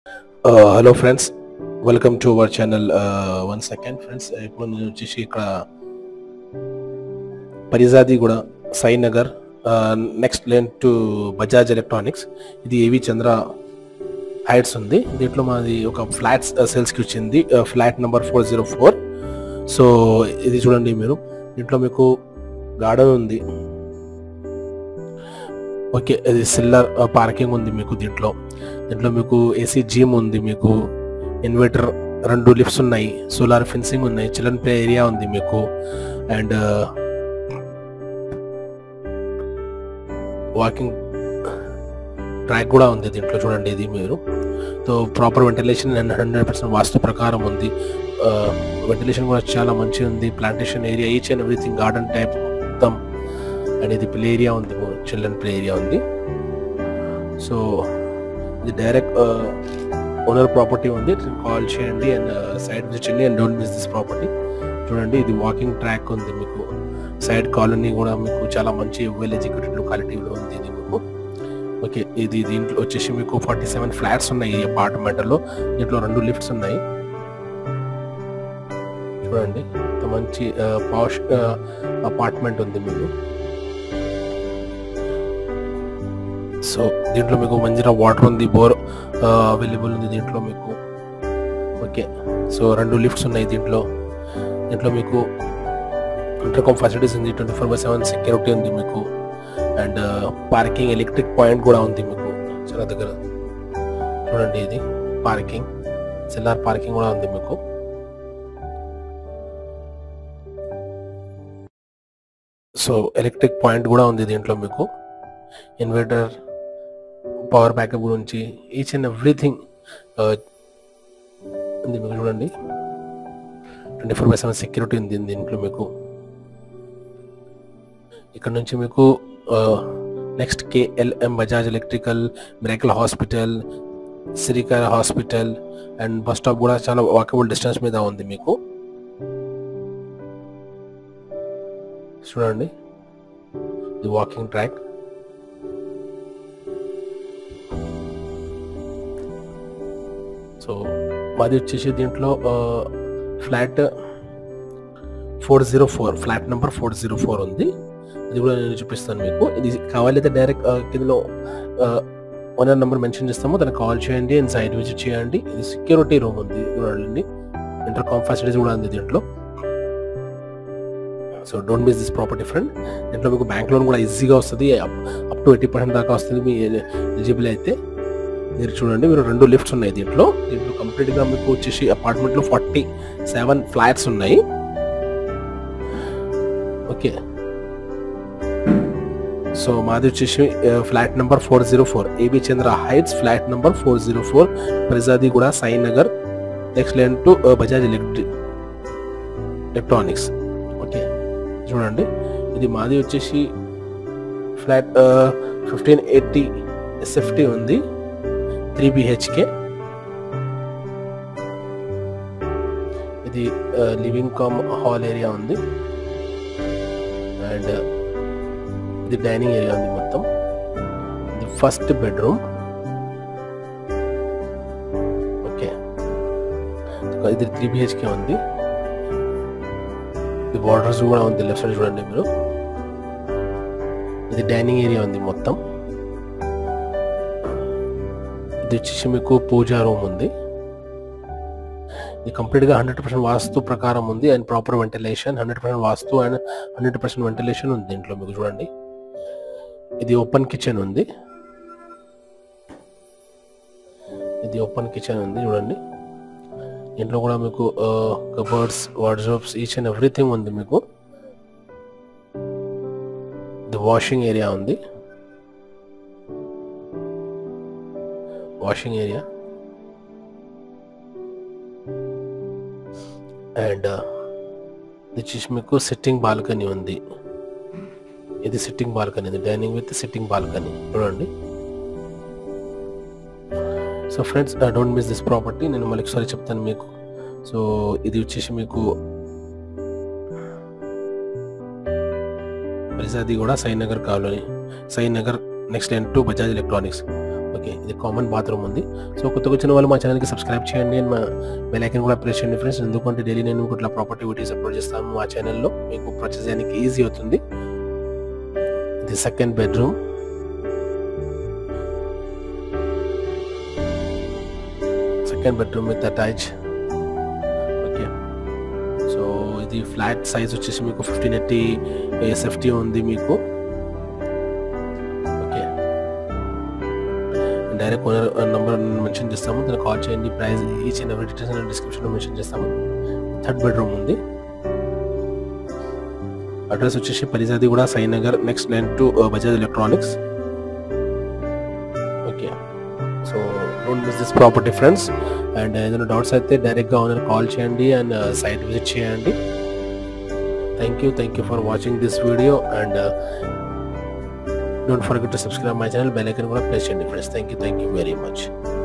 Hello friends, welcome to our channel. One second friends, ఇప్పుడు నేను వచ్చేసి ఇక్కడ Pirzadiguda Sainagar next lane to Bajaj electronics. ఇది ఏవి చంద్ర హైట్స్ ఉంది. దీంట్లో మాది ఒక ఫ్లాట్స్ సేల్స్కి వచ్చింది, ఫ్లాట్ నెంబర్ 404. సో ఇది చూడండి మీరు, దీంట్లో మీకు గార్డెన్ ఉంది. ఓకే, ఇది సిల్లర్ పార్కింగ్ ఉంది మీకు. దీంట్లో మీకు ఏసీ జిమ్ ఉంది, మీకు ఇన్వర్టర్, 2 లిఫ్ట్స్ ఉన్నాయి, సోలార్ ఫెన్సింగ్ ఉన్నాయి, చిల్డ్రన్ ప్లే ఏరియా ఉంది మీకు, అండ్ వాకింగ్ ట్రాక్ కూడా ఉంది దీంట్లో. చూడండి ఇది మీరు, so proper ventilation and 100% vastu ప్రకారం ఉంది. వెంటిలేషన్ కూడా చాలా మంచిగా ఉంది. Plantation area, each and everything garden type మొత్తం. అండ్ ఇది ప్లే ఏరియా ఉంది, చిల్డ్రన్ ప్లే ఏరియా ఉంది. సో ఇది డైరెక్ట్ ఓనర్ ప్రాపర్టీ ఉంది. కాల్ చేయండి అండ్ సైడ్ విజిట్ చేయండి and don't miss this property. చూడండి ఇది వాకింగ్ ట్రాక్ ఉంది మీకు. సైడ్ కాలనీ కూడా మీకు చాలా మంచి వెల్ ఎడ్యుకేటెడ్ లొకాలిటీలో ఉంది ఇది మీకు. ఓకే, ఇది దీంట్లో వచ్చేసి మీకు 47 ఫ్లాట్స్ ఉన్నాయి ఈ అపార్ట్మెంట్లో. దీంట్లో 2 లిఫ్ట్స్ ఉన్నాయి. చూడండి ఇంత మంచి పాష్ అపార్ట్మెంట్ ఉంది మీకు. సో దీంట్లో మీకు మంచిగా వాటర్ ఉంది, బోర్ అవైలబుల్ ఉంది దీంట్లో మీకు. ఓకే, సో 2 లిఫ్ట్స్ ఉన్నాయి దీంట్లో. మీకు ఇంటర్కామ్ ఫెసిలిటీస్ ఉంది, 24/7 సెక్యూరిటీ ఉంది మీకు, అండ్ పార్కింగ్ ఎలక్ట్రిక్ పాయింట్ కూడా ఉంది మీకు చాలా దగ్గర. చూడండి ఇది పార్కింగ్, సెల్లార్ పార్కింగ్ కూడా ఉంది మీకు. సో ఎలక్ట్రిక్ పాయింట్ కూడా ఉంది దీంట్లో మీకు. ఇన్వర్టర్, పవర్ బ్యాకప్ గురించి ఈచ్ అండ్ ఎవ్రీథింగ్ ఉంది మీకు. చూడండి 24/7 సెక్యూరిటీ ఉంది దీంట్లో మీకు. ఇక్కడ నుంచి మీకు next KLM Bajaj electrical, miracle hospital, Srikara hospital and bus stop కూడా చాలా వాకబుల్ డిస్టెన్స్ మీద ఉంది మీకు. చూడండి ఇది వాకింగ్ ట్రాక్. సో మాది వచ్చేసి దీంట్లో ఫ్లాట్ 404, ఫ్లాట్ నెంబర్ 404 ఉంది. ఇది కూడా నేను చూపిస్తాను మీకు. ఇది కావాలైతే డైరెక్ట్ కిందలో ఓనర్ నెంబర్ మెన్షన్ చేస్తాము, దానికి కాల్ చేయండి అండ్ సైట్ విజిట్ చేయండి. ఇది సెక్యూరిటీ రూమ్ ఉంది చూడండి, ఇంటర్కామ్ ఫెసిలిటీస్ కూడా ఉంది దీంట్లో. So don't miss this property friend. దీంట్లో మీకు బ్యాంక్ లోన్ కూడా ఈజీగా వస్తుంది, అప్ టు 80% దాకా వస్తుంది మీ ఎలిజిబుల్ అయితే. మీరు చూడండి, మీరు 2 లిఫ్ట్స్ ఉన్నాయి దీంట్లో. కంప్లీట్గా మీకు వచ్చేసి అపార్ట్మెంట్లో 47 ఫ్లాట్స్ ఉన్నాయి. ఓకే, సో మాది వచ్చేసి flat number 404, AB Chandra heights, flat number 404, Pirzadiguda Sainagar, next lane to Bajaj electronics. Okay, చూడండి ఇది మాది వచ్చేసి ఫ్లాట్ 1580 SFT ఉంది, 3 BHK. ఇది లివింగ్ కమ్ హాల్ ఏరియా ఉంది అండ్ ఇది డైనింగ్ ఏరియా ఉంది మొత్తం. ఇది ఫస్ట్ బెడ్రూమ్. ఓకే, ఇది 3 BHK ఉంది. ఇది బార్డర్స్ కూడా ఉంది లెఫ్ట్ సైడ్ చూడండి మీరు. ఇది డైనింగ్ ఏరియా ఉంది మొత్తం. ఇది వచ్చేసి మీకు పూజా రూమ్ ఉంది. ఇది కంప్లీట్గా 100% వాస్తు ప్రకారం ఉంది and proper ventilation, 100% vastu and 100% ventilation ఉంది దీంట్లో మీకు. చూడండి ఇది ఓపెన్ కిచెన్ ఉంది. చూడండి దీంట్లో కూడా మీకు cupboards, wardrobes, each and everything ఉంది మీకు. ఇది వాషింగ్ ఏరియా ఉంది, అండ్ ఇది వచ్చేసి మీకు సిట్టింగ్ బాల్కనీ ఉంది. ఇది సిట్టింగ్ బాల్కనీ, ఇది డైనింగ్ విత్ సిట్టింగ్ బాల్కనీ. చూడండి. So friends, don't miss this property. నేను మళ్ళీ ఒకసారి చెప్తాను మీకు. సో ఇది వచ్చేసి మీకు Pirzadiguda Sainagar colony, Sainagar next lane to Bajaj electronics. Okay, ఇది కామన్ బాత్రూమ్ ఉంది. సో కొత్తగా వచ్చిన వాళ్ళు మా ఛానల్కి సబ్స్క్రైబ్ చేయండి అండ్ మా బెల్ ఐకాన్ కూడా ప్రెస్ చేయండి ఫ్రెండ్స్. ఎందుకంటే డైలీ నేను ఇట్లా ప్రాపర్టీ వీడియోస్ అప్లోడ్ చేస్తాను మా ఛానల్లో, మీకు పర్చేస్ చేయడానికి ఈజీ అవుతుంది. ఇది second bedroom. Second bedroom with attach. Okay, so ఇది ఫ్లాట్ సైజ్ వచ్చేసి మీకు 1580 SFT ఉంది మీకు. Okay, direct owner number mention చేస్తాము, దాన్ని కాల్ చేయండి. Price each and every details డిస్క్రిప్షన్లో మెన్షన్ చేస్తాము. థర్డ్ బెడ్రూమ్ ఉంది. అడ్రస్ వచ్చేసి Pirzadiguda, Sainagar, next line to Bajaj electronics. Okay, so don't miss this property friends. And ఏదైనా డౌట్స్ అయితే డైరెక్ట్గా ఓనర్ కాల్ చేయండి అండ్ సైట్ విజిట్ చేయండి. Thank you for watching this video and don't forget to subscribe my channel, bell icon కూడా press చేయండి friends. Thank you very much.